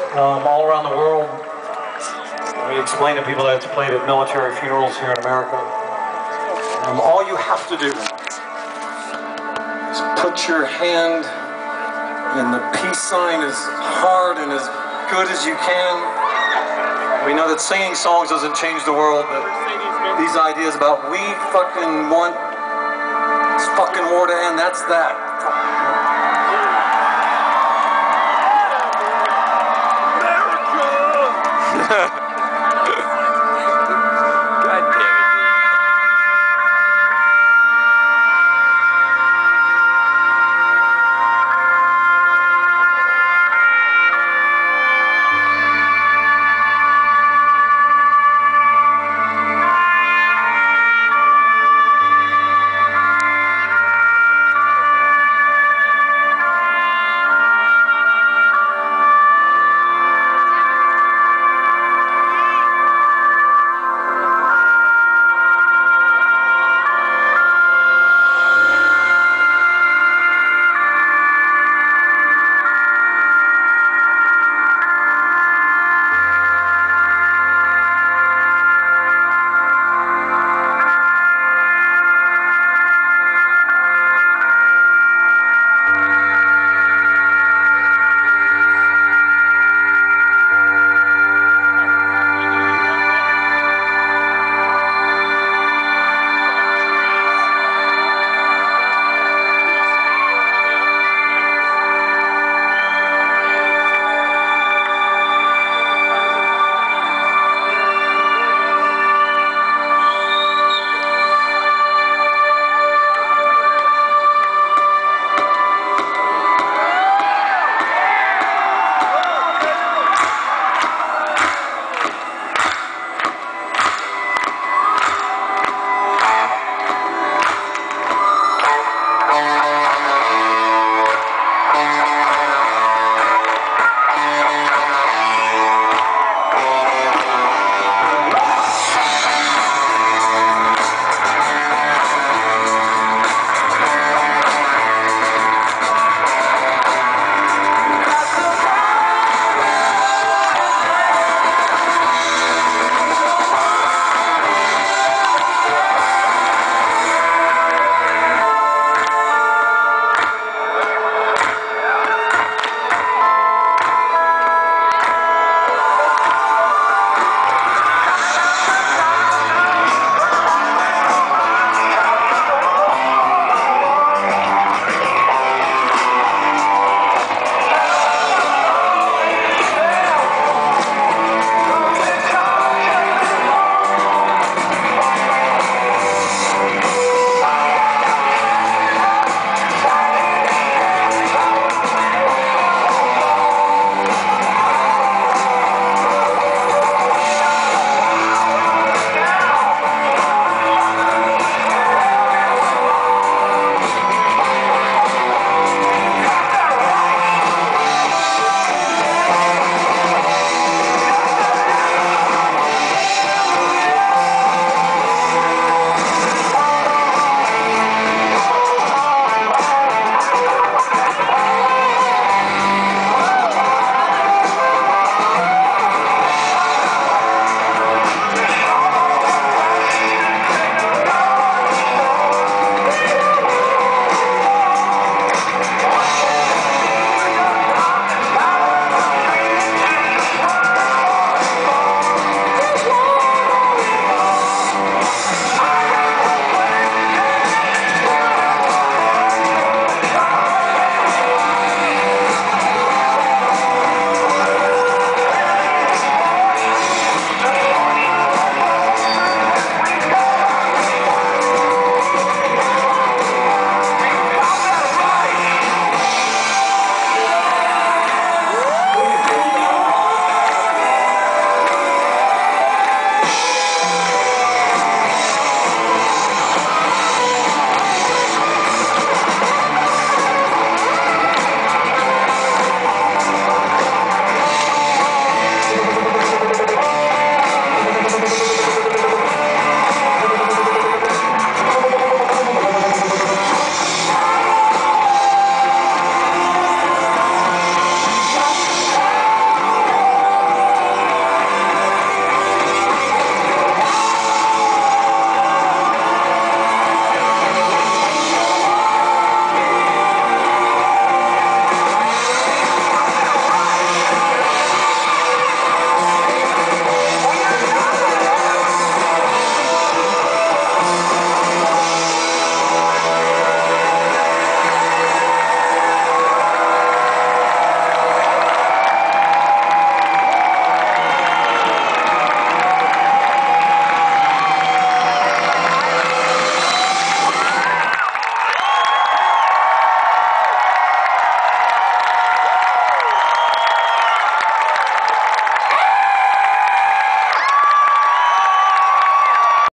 all around the world. We explain to people that it's played at military funerals here in America. All you have to do is put your hand in the peace sign as hard and as good as you can. We know that singing songs doesn't change the world, but these ideas about we fucking want this fucking war to end, that's that. America!